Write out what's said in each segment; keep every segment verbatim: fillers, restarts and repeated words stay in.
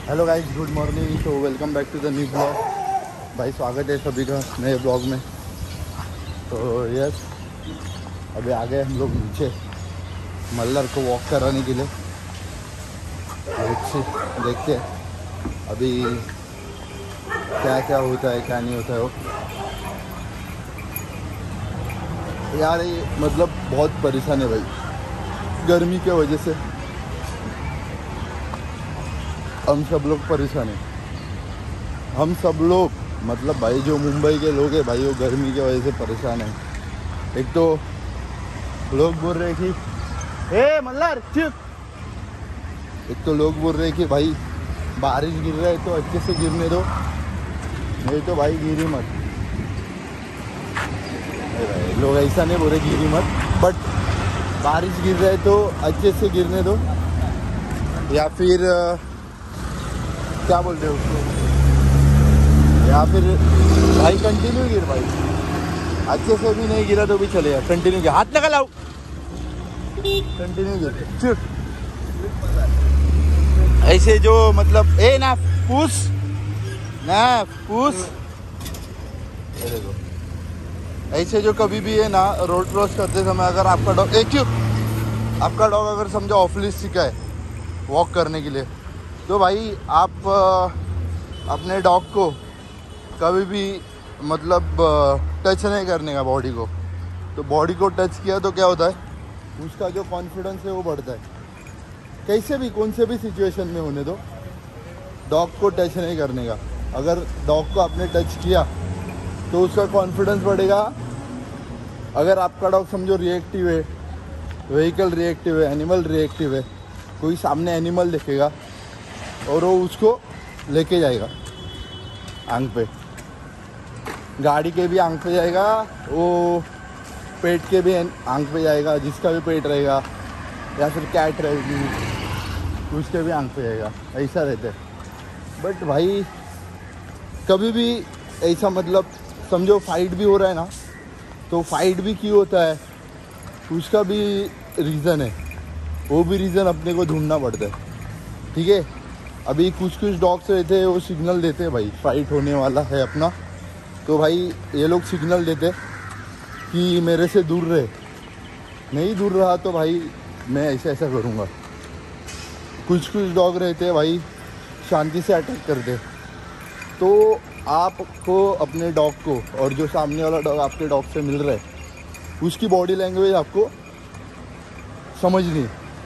Hello guys, good morning. तो welcome back to the new blog. भाई स्वागत है सभी का नए ब्लॉग में। तो यस, अभी आ गए हम लोग नीचे मल्लर को वॉक कराने के लिए। देखते हैं अभी क्या क्या होता है क्या नहीं होता है। वो यार ये मतलब बहुत परेशान है भाई, गर्मी के वजह से हम सब लोग परेशान हैं। हम सब लोग मतलब भाई जो मुंबई के लोग हैं भाई, वो गर्मी की वजह से परेशान हैं। एक तो लोग बोल रहे कि ए मल्लार चुप, एक तो लोग बोल रहे कि भाई बारिश गिर रहा है तो अच्छे से गिरने दो, नहीं तो भाई गिरी मत। भाई लोग ऐसा नहीं बोल रहे गिरी मत, बट बारिश गिर रहा है तो अच्छे से गिरने दो, या फिर क्या बोल रहे हो उसको, या फिर भाई कंटिन्यू गिर भाई, अच्छे से भी नहीं गिरा तो भी चलेगा, कंटिन्यू गिर, हाथ लगा लाओ, कंटिन्यू गिर चुप। ऐसे जो मतलब ए ना पूछ ना पूछ, देखो ऐसे जो कभी भी है ना रोड क्रॉस करते समय अगर आपका डॉग एक चुप आपका डॉग अगर समझो ऑफ लीश सीखा है वॉक करने के लिए, तो भाई आप अपने डॉग को कभी भी मतलब टच नहीं करने का बॉडी को। तो बॉडी को टच किया तो क्या होता है, उसका जो कॉन्फिडेंस है वो बढ़ता है। कैसे भी कौन से भी सिचुएशन में होने दो, डॉग को टच नहीं करने का। अगर डॉग को आपने टच किया तो उसका कॉन्फिडेंस बढ़ेगा। अगर आपका डॉग समझो रिएक्टिव है, व्हीकल रिएक्टिव है, एनिमल रिएक्टिव है, कोई सामने एनिमल देखेगा और वो उसको लेके जाएगा आंख पे, गाड़ी के भी आंख पे जाएगा, वो पेट के भी आंख पे जाएगा, जिसका भी पेट रहेगा, या फिर कैट रहेगी उसके भी आंख पे जाएगा, ऐसा रहता है। बट भाई कभी भी ऐसा मतलब समझो फाइट भी हो रहा है ना, तो फाइट भी क्यों होता है उसका भी रीज़न है, वो भी रीज़न अपने को ढूंढना पड़ता है। ठीक है, अभी कुछ कुछ डॉग्स रहते हैं वो सिग्नल देते हैं भाई फाइट होने वाला है अपना, तो भाई ये लोग सिग्नल देते कि मेरे से दूर रहे, नहीं दूर रहा तो भाई मैं ऐसा ऐसा करूँगा। कुछ कुछ डॉग रहते हैं भाई शांति से अटैक करते। तो आपको अपने डॉग को और जो सामने वाला डॉग आपके डॉग से मिल रहा है उसकी बॉडी लैंग्वेज आपको समझनी।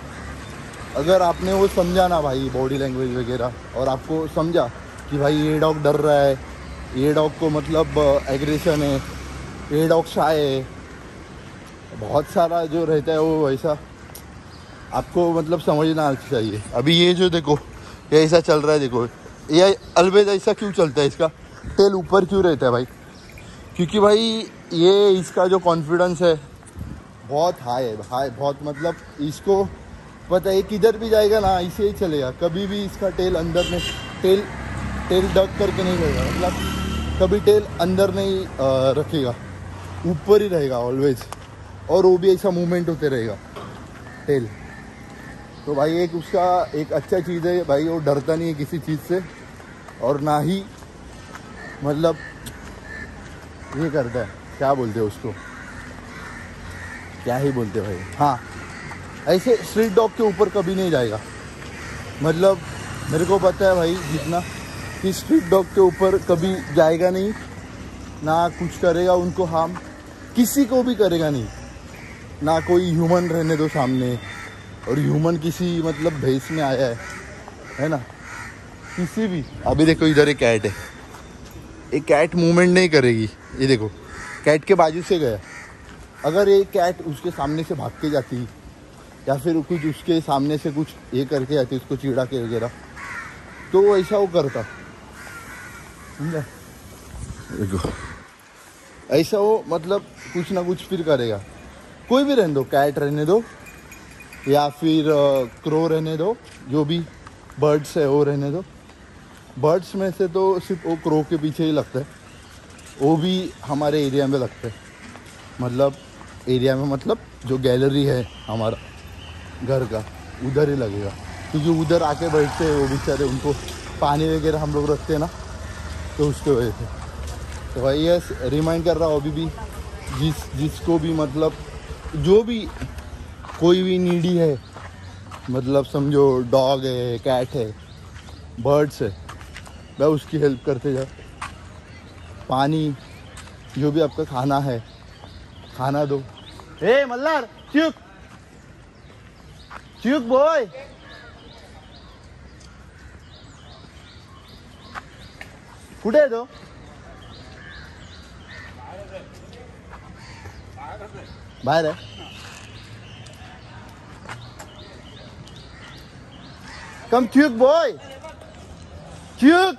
अगर आपने वो समझा ना भाई बॉडी लैंग्वेज वगैरह, और आपको समझा कि भाई ये डॉग डर रहा है, ये डॉग को मतलब एग्रेशन है, ये डॉग शाय है, बहुत सारा जो रहता है वो वैसा आपको मतलब समझना चाहिए। अभी ये जो देखो ये ऐसा चल रहा है, देखो ये अलवेज ऐसा क्यों चलता है, इसका टेल ऊपर क्यों रहता है भाई, क्योंकि भाई ये इसका जो कॉन्फिडेंस है बहुत हाई है, हाई बहुत मतलब इसको पता है किधर भी जाएगा ना ऐसे ही चलेगा, कभी भी इसका टेल अंदर में टेल टेल डक करके नहीं रहेगा, मतलब कभी टेल अंदर नहीं आ, रखेगा, ऊपर ही रहेगा ऑलवेज, और वो भी ऐसा मूवमेंट होते रहेगा टेल। तो भाई एक उसका एक अच्छा चीज़ है भाई, वो डरता नहीं है किसी चीज़ से, और ना ही मतलब ये करता है, क्या बोलते हैं उसको, क्या ही बोलते भाई, हाँ ऐसे स्ट्रीट डॉग के ऊपर कभी नहीं जाएगा। मतलब मेरे को पता है भाई जितना कि स्ट्रीट डॉग के ऊपर कभी जाएगा नहीं, ना कुछ करेगा उनको हार्म, किसी को भी करेगा नहीं, ना कोई ह्यूमन रहने दो सामने, और ह्यूमन किसी मतलब भेस में आया है है ना, किसी भी। अभी देखो इधर एक कैट है, एक कैट मूवमेंट नहीं करेगी, ये देखो कैट के बाजू से गया, अगर ये कैट उसके सामने से भाग के जाती या फिर कुछ उसके सामने से कुछ ये करके जाती उसको चिढ़ा के वगैरह, तो वो ऐसा वो करता, समझा, देखो ऐसा वो मतलब कुछ ना कुछ फिर करेगा। कोई भी रहने दो, कैट रहने दो या फिर क्रो रहने दो, जो भी बर्ड्स है वो रहने दो। बर्ड्स में से तो सिर्फ वो क्रो के पीछे ही लगता है, वो भी हमारे एरिया में लगता है, मतलब एरिया में मतलब जो गैलरी है हमारा घर का उधर ही लगेगा, क्योंकि उधर आके बैठते हैं वो बेचारे, उनको पानी वगैरह हम लोग रखते हैं ना, तो उसके वजह से। तो भाई ये रिमाइंड कर रहा हूँ अभी भी, जिस जिसको भी मतलब जो भी कोई भी नीडी है, मतलब समझो डॉग है, कैट है, बर्ड्स है, भाई उसकी हेल्प करते जाओ। पानी, जो भी आपका खाना है, खाना दो। ए मल्हार, चुप चुप बॉय, कुठे आहे तो? बाहेर आहे। कम च्यूक बॉय, च्यूक।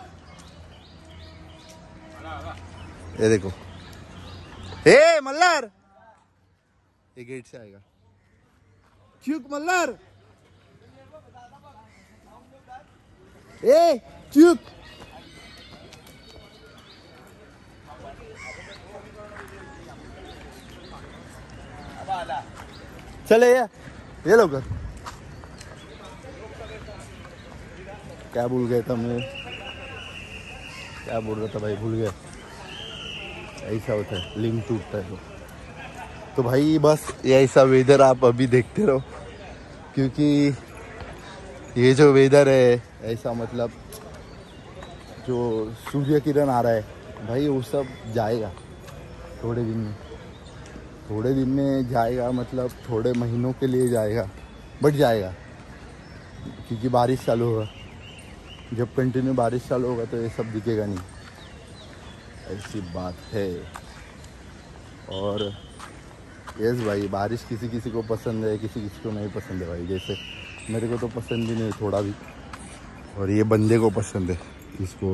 ये देखो, ए मल्हार, ये गेट से आएगा। च्यूक मल्हार, ए च्यूक। चले ये ये लोग क्या भूल गए था मैं, क्या बोल रहा था भाई, भूल गया। ऐसा होता है, लिंक टूटता है तो तो भाई बस ये ऐसा वेदर आप अभी देखते रहो, क्योंकि ये जो वेदर है ऐसा, मतलब जो सूर्य किरण आ रहा है भाई, वो सब जाएगा थोड़े दिन में, थोड़े दिन में जाएगा, मतलब थोड़े महीनों के लिए जाएगा, बट जाएगा, क्योंकि बारिश चालू होगा। जब कंटिन्यू बारिश चालू होगा तो ये सब दिखेगा नहीं, ऐसी बात है। और यस भाई, बारिश किसी किसी को पसंद है, किसी किसी को नहीं पसंद है भाई। जैसे मेरे को तो पसंद ही नहीं थोड़ा भी, और ये बंदे को पसंद है, इसको।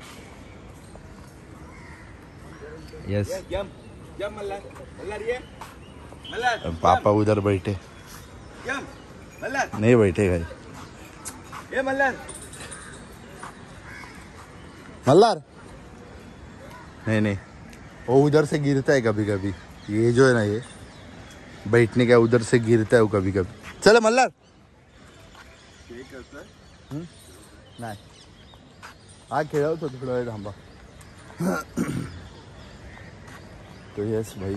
यस, पापा उधर बैठे, नहीं बैठे भाई। ये मल्हार, मल्हार नहीं नहीं, वो उधर से गिरता है कभी कभी, ये जो है ना, ये बैठने का उधर से गिरता है वो कभी कभी। चलो मल्हार, नहीं हा खेळा होता थोड़ा वेळ थांबा। तो यस भाई,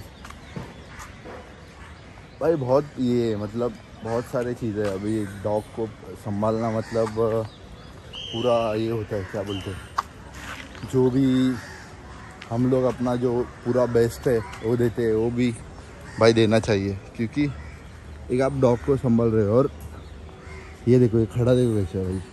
भाई बहुत ये मतलब बहुत सारी चीज़ें अभी डॉग को संभालना, मतलब पूरा ये होता है, क्या बोलते हैं, जो भी हम लोग अपना जो पूरा बेस्ट है वो देते हैं, वो भी भाई देना चाहिए, क्योंकि एक आप डॉग को संभाल रहे हो। और ये देखो, ये खड़ा देखो कैसे भाई।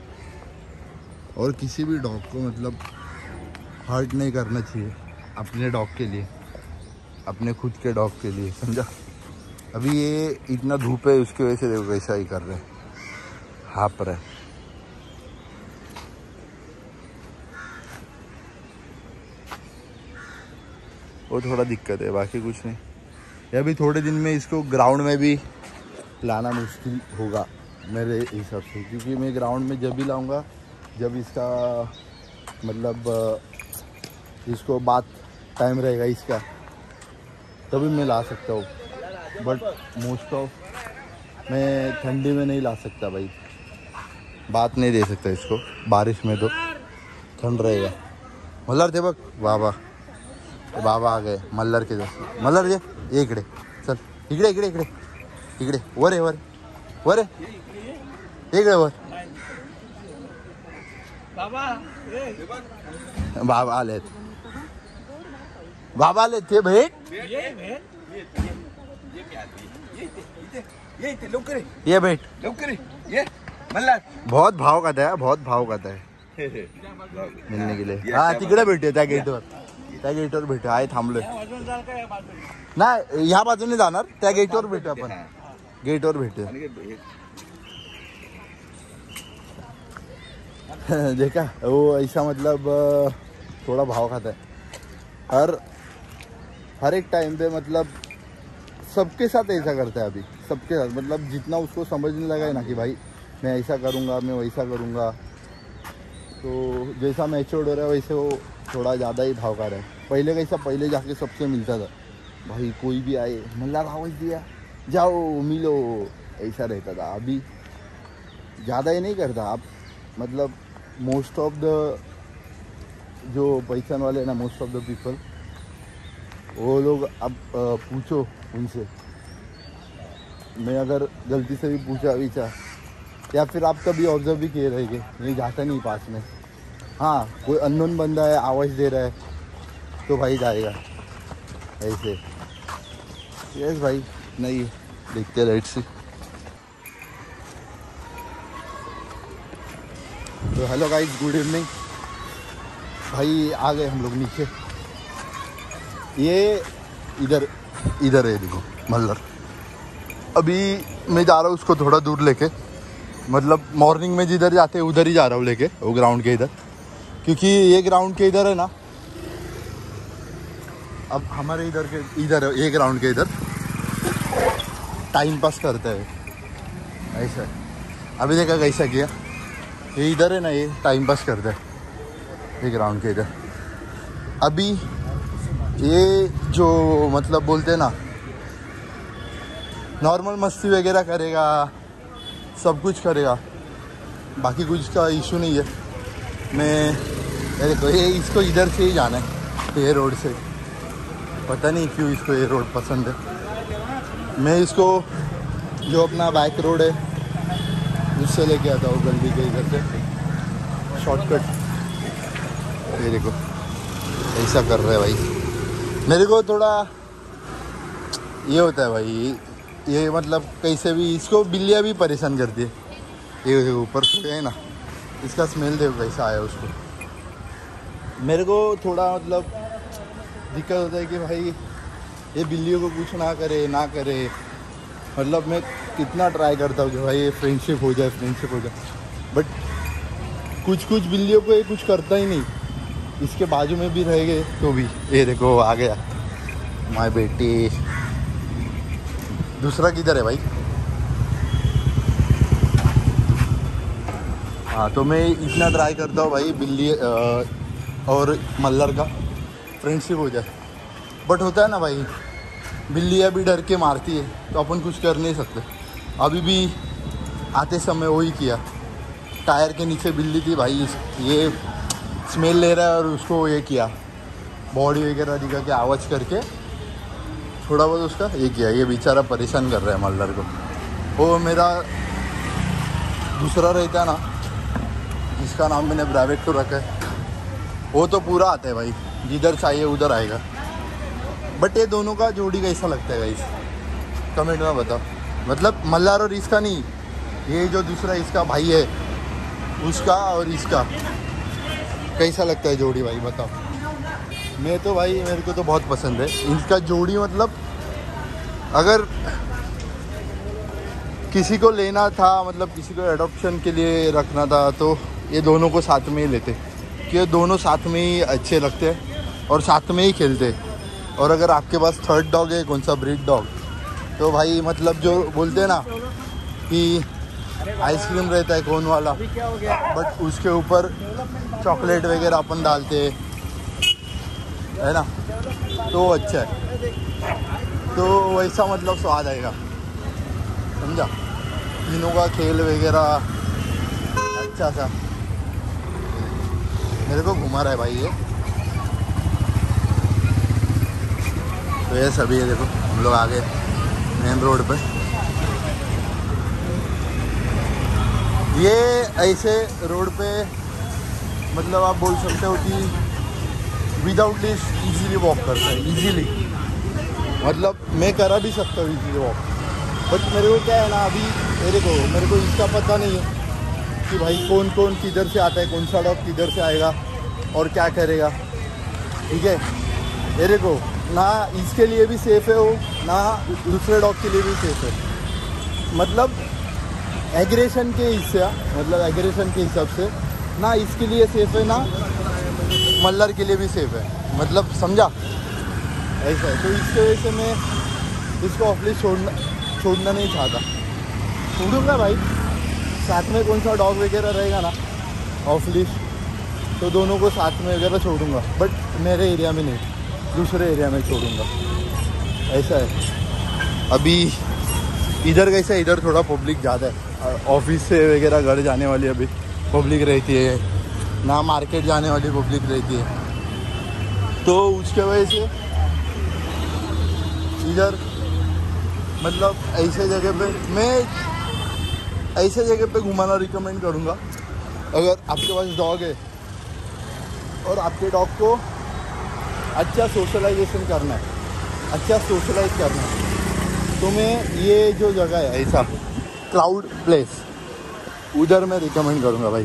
और किसी भी डॉग को मतलब हर्ट नहीं करना चाहिए अपने डॉग के लिए, अपने खुद के डॉग के लिए, समझा। अभी ये इतना धूप है, उसकी वजह से देखो कैसा ही कर रहे हैं, हाँप रहे। वो थोड़ा दिक्कत है, बाकी कुछ नहीं। ये अभी थोड़े दिन में इसको ग्राउंड में भी लाना मुश्किल होगा मेरे हिसाब से, क्योंकि मैं ग्राउंड में जब भी लाऊंगा जब इसका मतलब इसको बात टाइम रहेगा इसका, तभी मैं ला सकता हूँ। बट मोस्ट ऑफ मैं ठंडी में नहीं ला सकता भाई, बात नहीं दे सकता इसको, बारिश में तो ठंड रहेगा। मल्हार दे बघ, बाबा बाबा आ गए मल्हार के जवळ। मल्हार ये ये इकडे, चल इकडे इकडे इकडे इकडे, वर आहे वर वर आहे, इकडे वर। बाबा बाबा आलेत, बाबा आलेत, ते भेट ये भेट लवकर ये। मल्हार बहुत भाव खाता है, बहुत भाव खाता है मिलने के लिए। हाँ तिकडे भेटूया, त्या गेटवर, त्या गेटवर भेटू, आहे थांबलोय नाही, ह्या बाजूने जाणार, त्या गेटवर भेटू आपण, गेटवर भेटू। देखा वो ऐसा मतलब थोड़ा भाव खाता है हर हर एक टाइम पे, मतलब सबके साथ ऐसा करता है अभी, सबके साथ, मतलब जितना उसको समझने लगा है ना कि भाई मैं ऐसा करूँगा, मैं वैसा करूँगा, तो जैसा मैच्योर्ड हो रहा है वैसे वो थोड़ा ज़्यादा ही भाव का रहा है। पहले कैसा, पहले जाके सबसे मिलता था भाई, कोई भी आए मल्हार आवाज़ दिया जाओ मिलो, ऐसा रहता था। अभी ज़्यादा ही नहीं करता आप, मतलब मोस्ट ऑफ द जो पहचान वाले हैं ना, मोस्ट ऑफ द पीपल, वो लोग अब पूछो उनसे, मैं अगर गलती से भी पूछा विचा या फिर आप कभी ऑब्जर्व भी किए रहेंगे, नहीं जाता नहीं पास में। हाँ, कोई अननोन बंदा है आवाज़ दे रहा है तो भाई जाएगा ऐसे। यस भाई, नहीं देखते राइट से। तो हेलो गाइस, गुड इवनिंग। भाई आ गए हम लोग नीचे। ये इधर इधर है देखो मल्लर। अभी मैं जा रहा हूँ उसको थोड़ा दूर लेके, मतलब मॉर्निंग में जिधर जाते हैं उधर ही जा रहा हूँ लेके, वो ग्राउंड के इधर, क्योंकि ये ग्राउंड के इधर है ना, अब हमारे इधर के इधर है, ये ग्राउंड के इधर टाइम पास करते हैं ऐसा। अभी देखा कैसा किया, ये इधर है ना, ये टाइम पास करता है ये ग्राउंड के इधर। अभी ये जो मतलब बोलते हैं ना, नॉर्मल मस्ती वगैरह करेगा, सब कुछ करेगा, बाकी कुछ का इशू नहीं है। मैं देखो ये इसको इधर से ही जाना है, ये रोड से, पता नहीं क्यों इसको ये रोड पसंद है। मैं इसको जो अपना बैक रोड है उससे लेके आता हूँ गली के इधर से शॉर्टकट। ये देखो ऐसा कर रहा है भाई। मेरे को थोड़ा ये होता है भाई, ये मतलब कैसे भी इसको बिल्लियाँ भी परेशान करती है। ये ऊपर से है ना, इसका स्मेल देखो कैसा आया उसको। मेरे को थोड़ा मतलब दिक्कत होता है कि भाई ये बिल्लियों को कुछ ना करे ना करे, मतलब मैं कितना ट्राई करता हूँ कि भाई ये फ्रेंडशिप हो जाए फ्रेंडशिप हो जाए, बट कुछ कुछ बिल्लियों को ये कुछ करता ही नहीं। इसके बाजू में भी रह गए तो भी, ये देखो आ गया माय बेटी। दूसरा किधर है भाई? हाँ, तो मैं इतना ट्राई करता हूँ भाई बिल्ली और मल्लर का फ्रेंडशिप हो जाए, बट होता है ना भाई, बिल्लियाँ भी डर के मारती है तो अपन कुछ कर नहीं सकते। अभी भी आते समय वही किया, टायर के नीचे बिल्ली थी भाई, ये स्मेल ले रहा है और उसको ये किया, बॉडी वगैरह दिखा के आवाज़ करके थोड़ा बहुत उसका ये किया। ये बेचारा परेशान कर रहा है मल्लर को। वो मेरा दूसरा रहता है ना, जिसका नाम मैंने ब्रावेक्टो रखा है, वो तो पूरा आता है भाई, जिधर चाहिए उधर आएगा। बट ये दोनों का जोड़ी कैसा लगता है गाइस, कमेंट में बताओ। मतलब मल्लर और इसका नहीं, ये जो दूसरा इसका भाई है उसका और इसका कैसा लगता है जोड़ी भाई बताओ। मैं तो भाई मेरे को तो बहुत पसंद है इनका जोड़ी। मतलब अगर किसी को लेना था, मतलब किसी को एडॉप्शन के लिए रखना था, तो ये दोनों को साथ में ही लेते, कि ये दोनों साथ में ही अच्छे लगते हैं और साथ में ही खेलते। और अगर आपके पास थर्ड डॉग है, कौन सा ब्रीड डॉग, तो भाई मतलब जो बोलते हैं ना कि आइसक्रीम रहता है कोन वाला, बट उसके ऊपर चॉकलेट वगैरह अपन डालते है ना, तो अच्छा है। तो वैसा मतलब स्वाद आएगा, समझा। तीनों का खेल वगैरह अच्छा सा। मेरे को घुमा रहा है भाई ये। तो ये सभी है, देखो हम लोग आ गए मेन रोड पे। ये ऐसे रोड पे मतलब आप बोल सकते हो कि विदाउट लिस्ट इजीली वॉक करता है, इजीली। मतलब मैं करा भी सकता हूँ इजीली वॉक, बट मेरे को क्या है ना, अभी मेरे को मेरे को इसका पता नहीं है कि भाई कौन कौन किधर से आता है, कौन सा डॉग किधर से आएगा और क्या करेगा, ठीक है। मेरे को ना इसके लिए भी सेफ़ है वो, ना दूसरे डॉग के लिए भी सेफ़ है। मतलब एग्रेशन के हिस्सा मतलब एग्रेशन के हिसाब से ना इसके लिए सेफ़ है, ना मल्लर के लिए भी सेफ़ है। मतलब समझा, ऐसा है। तो इसकी वजह से मैं इसको ऑफली छोड़ना छोड़ना नहीं चाहता। छोड़ूंगा भाई, साथ में कौन सा डॉग वगैरह रहेगा ना ऑफली, तो दोनों को साथ में वगैरह छोड़ूंगा, बट मेरे एरिया में नहीं, दूसरे एरिया में छोड़ूंगा, ऐसा है। अभी इधर कैसा, इधर थोड़ा पब्लिक ज़्यादा है, ऑफिस से वगैरह घर जाने वाली अभी पब्लिक रहती है, ना मार्केट जाने वाली पब्लिक रहती है, तो उसके वजह से इधर मतलब ऐसे जगह पे मैं ऐसे जगह पे घुमाना रिकमेंड करूँगा। अगर आपके पास डॉग है और आपके डॉग को अच्छा सोशलाइजेशन करना है, अच्छा सोशलाइज करना है, तो मैं ये जो जगह है ऐसा क्राउड प्लेस, उधर मैं रिकमेंड करूँगा भाई।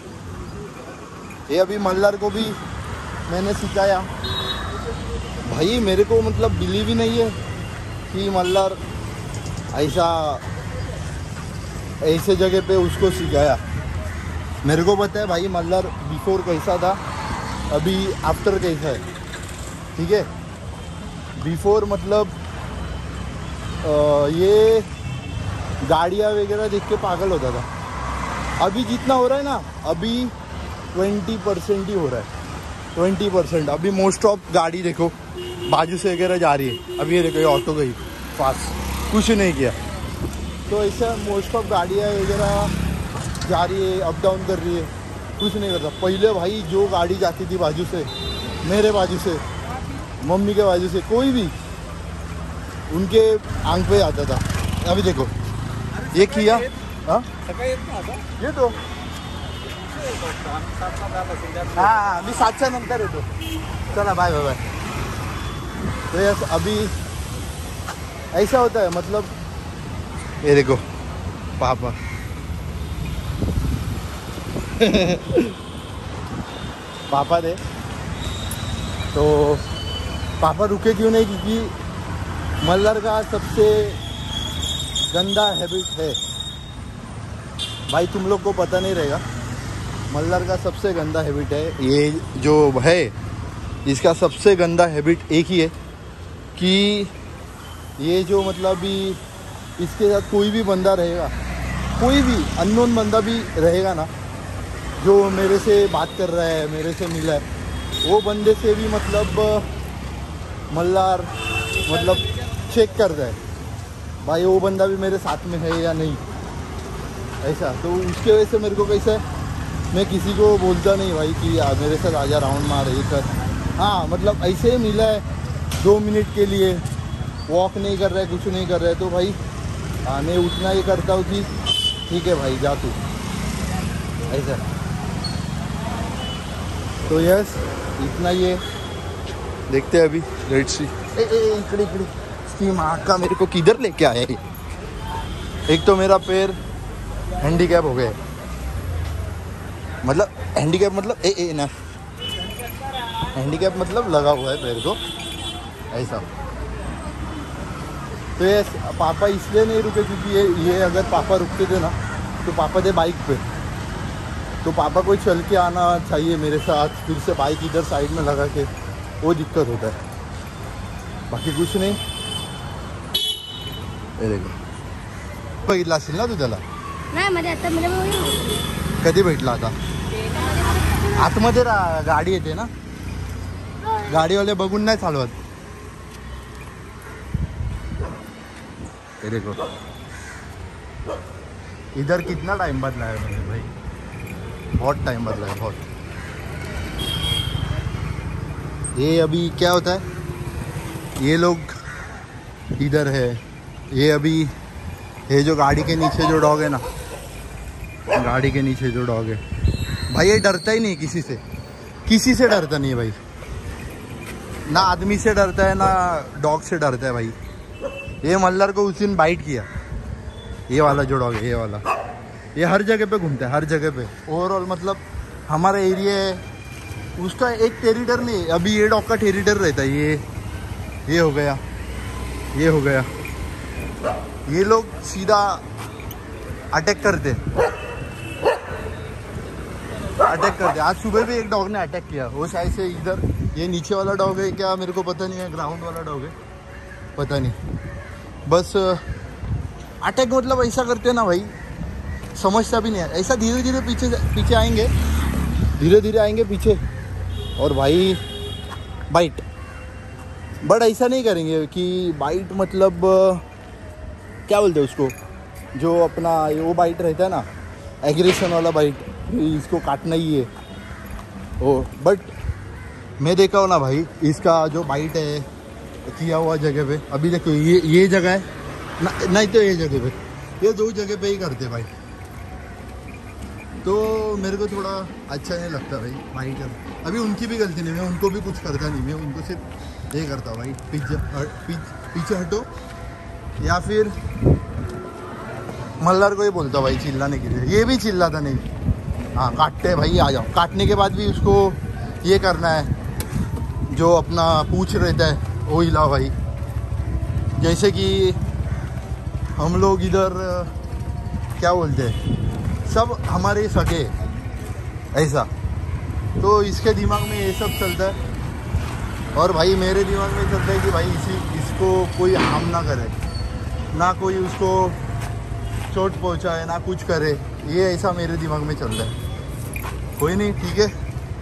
ये अभी मल्लार को भी मैंने सिखाया भाई, मेरे को मतलब बिलीव ही नहीं है कि मल्लार ऐसा ऐसे जगह पे उसको सिखाया। मेरे को पता है भाई मल्लार बिफोर कैसा था, अभी आफ्टर कैसा है, ठीक है। बिफोर मतलब आ, ये गाड़ियाँ वगैरह देख के पागल होता था, अभी जितना हो रहा है ना, अभी ट्वेंटी परसेंट ही हो रहा है, ट्वेंटी परसेंट। अभी मोस्ट ऑफ गाड़ी देखो बाजू से वगैरह जा रही है, अभी ये देखो ये ऑटो गई फास्ट, कुछ नहीं किया, तो ऐसा मोस्ट ऑफ गाड़ियाँ वगैरह जा रही है, अप डाउन कर रही है, कुछ नहीं करता। पहले भाई जो गाड़ी जाती थी बाजू से, मेरे बाजू से, मम्मी के बाजू से, कोई भी उनके आंख पे आता था। अभी देखो ये किया, हाँ ये तो हाँ मी सातच्या नंतर येतो, चला बाय बाय बाय। तो यस अभी ऐसा होता है, मतलब ये देखो पापा पापा दे, तो पापा रुके क्यों नहीं, क्योंकि मल्लार का सबसे गंदा हैबिट है भाई, तुम लोग को पता नहीं रहेगा, मल्लार का सबसे गंदा हैबिट है ये जो है, इसका सबसे गंदा हैबिट एक ही है कि ये जो मतलब भी इसके साथ कोई भी बंदा रहेगा, कोई भी अननोन बंदा भी रहेगा ना, जो मेरे से बात कर रहा है, मेरे से मिला है, वो बंदे से भी मतलब मल्लार मतलब चेक करता है भाई वो बंदा भी मेरे साथ में है या नहीं, ऐसा। तो उसके वजह से मेरे को कैसा है, मैं किसी को बोलता नहीं भाई कि आ, मेरे साथ आजा राउंड मार ये कर, हाँ मतलब ऐसे ही मिला है दो मिनट के लिए, वॉक नहीं कर रहा है, कुछ नहीं कर रहा है, तो भाई हाँ मैं उतना ही करता हूँ कि ठीक है भाई जा तू, ऐसा। तो यस इतना ही है, देखते हैं अभी लेट्स सी। ए ए इकड़ी इकड़ी इसकी माँ का मेरे को किधर लेके आया ये। एक तो मेरा पैर हैंडीकैप हो गया, मतलब हैंडीकैप मतलब ए ए ना हैंडीकैप मतलब लगा हुआ है पैर को, ऐसा। तो ये पापा इसलिए नहीं रुके क्योंकि ये ये अगर पापा रुकते थे ना तो पापा थे बाइक पे, तो पापा को चल के आना चाहिए मेरे साथ, फिर से बाइक इधर साइड में लगा के, वो दिक्कत होता है, बाकी कुछ नहीं। हे देखो बघितला असेल ना तू त्याला? नाही मध्ये आता म्हणजे कधी भेटला आता? आतमध्ये गाडी येते ना, गाडीवाले बघून नाही चालवत। ये देखो इधर कितना टाइम बदला है मैंने भाई, बहुत टाइम बदला है बहुत। ये अभी क्या होता है, ये लोग इधर है, ये अभी ये जो गाड़ी के नीचे जो डॉग है ना, गाड़ी के नीचे जो डॉग है भाई, ये डरता ही नहीं किसी से, किसी से डरता नहीं है भाई, ना आदमी से डरता है ना डॉग से डरता है भाई। ये मल्लार को उस दिन बाइट किया, ये वाला जो डॉग है, ये वाला, ये हर जगह पे घूमता है, हर जगह पे। ओवरऑल मतलब हमारा एरिया है, उसका एक टेरिटर नहीं, अभी ये डॉग का टेरिटर रहता है, ये ये हो गया, ये हो गया, ये लोग सीधा अटैक करते अटैक करते आज सुबह भी एक डॉग ने अटैक किया, वो शायद से इधर, ये नीचे वाला डॉग है क्या मेरे को पता नहीं है, ग्राउंड वाला डॉग है पता नहीं, बस अटैक मतलब ऐसा करते ना भाई, समझता भी नहीं है, ऐसा धीरे धीरे पीछे पीछे आएंगे, धीरे धीरे आएंगे पीछे, और भाई बाइट, बट ऐसा नहीं करेंगे कि बाइट मतलब क्या बोलते हैं उसको, जो अपना वो बाइट रहता है ना, एग्रेशन वाला बाइट, इसको काटना ही है, ओ बट मैं देखा हूँ ना भाई, इसका जो बाइट है किया हुआ जगह पे, अभी देखो ये ये जगह है ना, नहीं तो ये जगह पे, ये दो जगह पे ही करते भाई। तो मेरे को थोड़ा अच्छा नहीं लगता भाई बाइट। अभी उनकी भी गलती नहीं, मैं उनको भी कुछ करता नहीं, मैं उनको सिर्फ ये करता भाई पीछे पीछे पीछे हटो, या फिर मल्हार को ही बोलता भाई चिल्लाने के लिए। ये भी चिल्लाता नहीं, हाँ काटते हैं भाई, आ जाओ। काटने के बाद भी उसको ये करना है, जो अपना पूछ रहता है वो हिलाओ भाई। जैसे कि हम लोग इधर क्या बोलते हैं, सब हमारे सगे ऐसा, तो इसके दिमाग में ये सब चलता है। और भाई मेरे दिमाग में चलता है कि भाई इसी इसको कोई हार्म ना करे, ना कोई उसको चोट पहुंचाए, ना कुछ करे, ये ऐसा मेरे दिमाग में चल रहा है। कोई नहीं, ठीक है।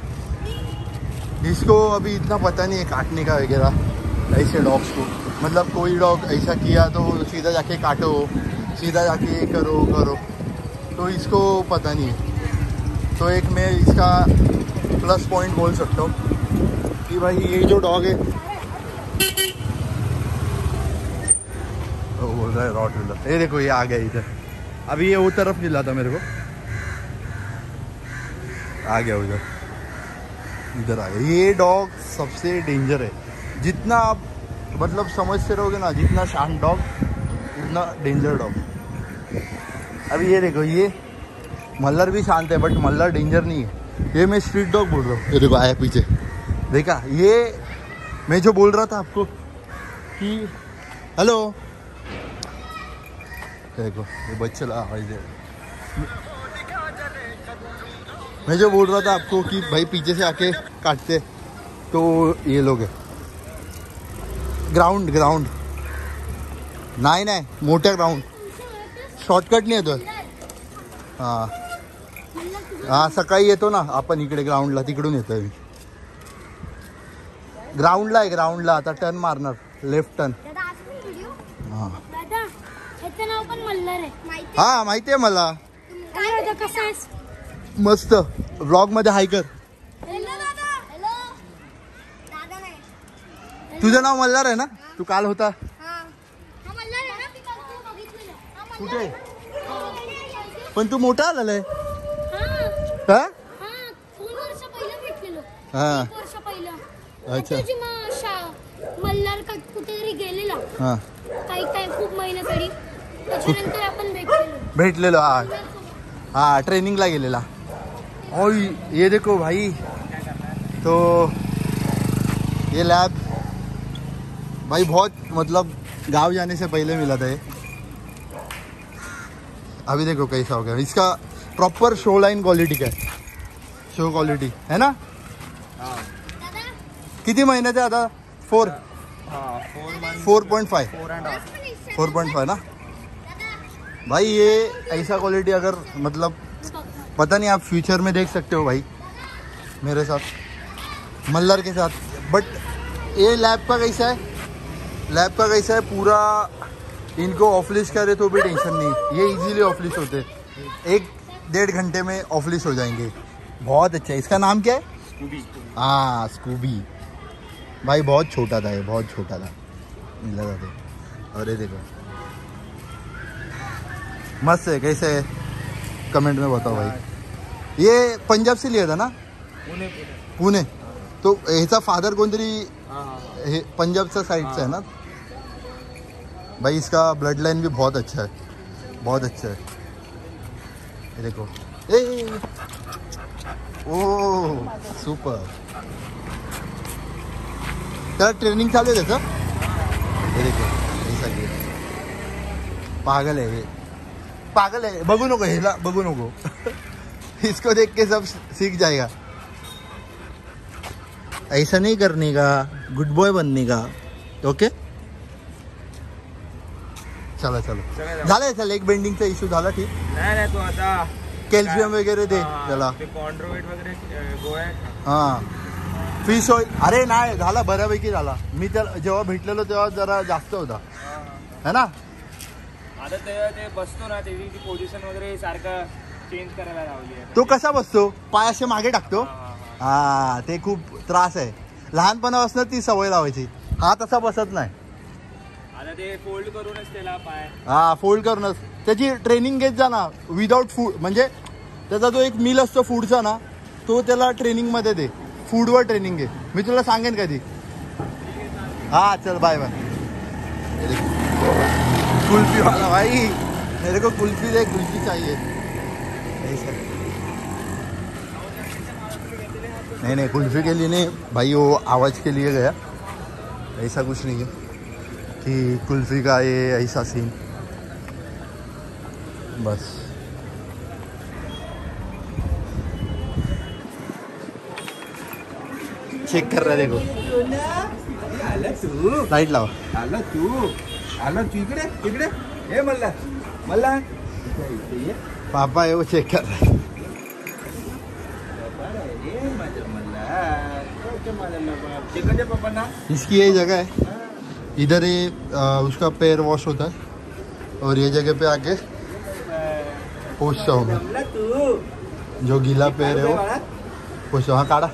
इसको अभी इतना पता नहीं है काटने का वगैरह ऐसे डॉग्स को, मतलब कोई डॉग ऐसा किया तो सीधा जाके काटो, सीधा जाके ये करो करो, तो इसको पता नहीं है। तो एक मैं इसका प्लस पॉइंट बोल सकता हूँ कि भाई ये जो डॉग है, वो बोल रहा है रॉटवीलर, ये देखो ये आ गया इधर। अभी ये वो तरफ मिला था मेरे को, आ गया उधर, इधर आ गया। ये डॉग सबसे डेंजर है, जितना आप मतलब समझते रहोगे ना, जितना शांत डॉग उतना डेंजर डॉग। अभी ये देखो, ये मल्हार भी शांत है बट मल्हार डेंजर नहीं है, ये मैं स्ट्रीट डॉग बोल रहा हूँ। ये देखो आया पीछे, देखा? ये मैं जो बोल रहा था आपको कि हेलो, देखो ये बच्चे ला, मैं जो बोल रहा था आपको कि भाई पीछे से आके काटते, तो ये लोग है ग्राउंड ग्राउंड नाही नाही मोठ्या ग्राउंड, शॉर्टकट नाही येतो. हां हां सकाळी येतो ना आपण इकडे ग्राउंडला, तिकडून येतोय मी. ग्राउंडला आहे, ग्राउंडला आता टर्न मारणार, लेफ्ट टर्न. हां ह्याचं नाव पण मल्हार आहे, हां माहिती आहे मला. काय होतं, कसं आहेस? मस्त. व्लॉग मध्ये हाय कर. हॅलो दादा. हॅलो दादा नाही, तुझं नाव मल्हार आहे ना, तू काल होता. हां हा मल्हार आहे ना, मी काल तुला बघितलेलं. हा मल्हार कुठे? पण तू मोठा आलाय. हां हा हां दोन वर्ष पहिलं भेटलेलो. हां एक वर्ष पहिलं. अच्छा. तुझी माशा मल्हार का कुठेतरी गेलेला, हां काही काही खूप महिन्यासाठी, त्याच्यानंतर आपण भेटलेलो. भेटलेलो. हा हाँ ट्रेनिंगला गेलेला. और ये देखो भाई, तो ये लैब भाई बहुत मतलब गांव जाने से पहले मिला था ये. अभी देखो कैसा हो गया. इसका प्रॉपर शो लाइन क्वालिटी का है, शो क्वालिटी है ना. किती महिन्याचे आता? Four four point five four point five ना भाई. ये ऐसा क्वालिटी अगर मतलब पता नहीं, आप फ्यूचर में देख सकते हो भाई मेरे साथ, मल्हार के साथ. बट ये लैब का कैसा है, लैब का कैसा है पूरा, इनको ऑफलिश करे तो भी टेंशन नहीं, ये इजीली ऑफलिश होते, एक डेढ़ घंटे में ऑफलिश हो जाएंगे. बहुत अच्छा है. इसका नाम क्या है? स्कूबी. हाँ स्कूबी भाई. बहुत छोटा था ये, बहुत छोटा था, मिला था. और ये देखो मस्त है. कैसे है कमेंट में बताओ भाई. ये पंजाब से लिया था ना? पुणे. पुणे. तो ह्याचा फादर कोणतरी हे पंजाबचा साइडचा है ना भाई. इसका ब्लड लाइन भी बहुत अच्छा है, बहुत अच्छा है. ये देखो, ए ओ सुपर. त्याला ट्रेनिंग चालू आहे त्याचं. हे देखो ऐसा ये पागल है, ये पागल है. बघू नको हेला, बघू नको. इसको देख के सब सीख जाएगा. ऐसा नहीं करने का, गुड बॉय बनने का. ओके चला चलो झालं. चल एक बेंडिंगचा इश्यू झाला. ठीक नाही नाही, तो आता कॅल्शियम वगैरे दे त्याला. कॉन्ड्रोवेट वगैरे गोळ्या. हां फिश ऑइल. अरे नाही झाला, बऱ्यापैकी झाला. मी त्याला जेव्हा भेटलेलो तेव्हा जरा जास्त होता है ना. आता ते ते बसतो ना, त्याची ती पोझिशन वगैरे सारखं चेंज करायला लावली आहे. तो कसा बसतो? पाय असे मागे टाकतो. हां, हां, हां. हा ते खूप त्रास आहे. लहानपणापासून ती सवय लावायची. हा तसा बसत नाही. आता ते फोल्ड करूनच त्याला पाय. हा फोल्ड करूनच त्याची ट्रेनिंग घेत जा ना. विदाऊट फूड म्हणजे त्याचा जो एक मील असतो फूडचा ना, तो त्याला ट्रेनिंगमध्ये दे. फूडवर ट्रेनिंग घे. मी तुला सांगेन कधी. हाँ चल बाय बाय. कुल्फी वाला भाई, मेरे को कुल्फी दे, कुल्फी चाहिए. नहीं नहीं कुल्फी के लिए नहीं भाई, वो आवाज़ के लिए गया. ऐसा कुछ नहीं है कि कुल्फी का ये ऐसा सीन. बस चेक कर रहा है देखो. लाईट लावा. आला तू आला तू इकडे इकडे हे मल्ला मल्ला पापा है वो चेक कर रहा है. पापा ना इसकी ये जगह है, इधर ये आ, उसका पैर वॉश होता है और ये जगह पे आके पोछता हूँ मैं. जो गीला पैर है वो पोछता हूँ. हाँ काढ़ा.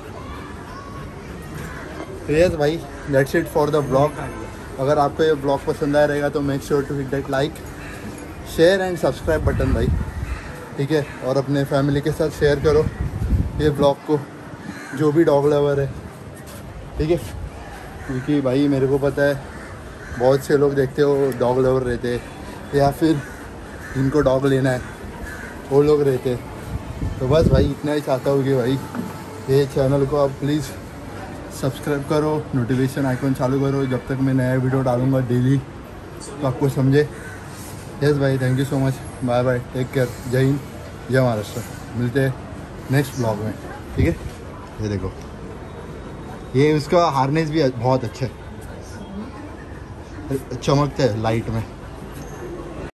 यस भाई, that's it for the blog. अगर आपको ये ब्लॉग पसंद आया रहेगा तो make sure to hit that like, share and subscribe button भाई. ठीक है, और अपने फैमिली के साथ शेयर करो ये ब्लॉग को, जो भी डॉग लवर है. ठीक है, क्योंकि भाई मेरे को पता है बहुत से लोग देखते हो डॉग लवर रहते हैं, या फिर जिनको डॉग लेना है वो लोग रहते हैं. तो बस भाई इतना ही चाहता हूँ कि भाई ये चैनल को आप प्लीज़ सब्सक्राइब करो, नोटिफिकेशन आइकॉन चालू करो जब तक मैं नया वीडियो डालूंगा डेली, तो आपको समझे. यस भाई, thank you so much. Bye bye, take care. जय हिंद, जय महाराष्ट्र. मिलते हैं नेक्स्ट ब्लॉग में. ठीक है, ये देखो, ये उसका हार्नेस भी बहुत अच्छा है, चमकता है लाइट में.